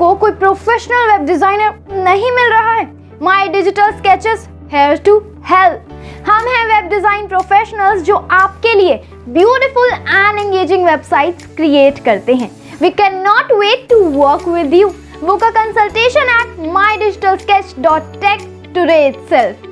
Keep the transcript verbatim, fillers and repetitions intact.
आपको कोई professional web designer नहीं मिल रहा है? My digital sketches here to help. हम हैं वेब डिजाइन प्रोफेशनल्स जो आपके लिए beautiful and engaging websites create करते हैं। We can not wait to work with you. Book a consultation at my digital sketch dot tech today itself.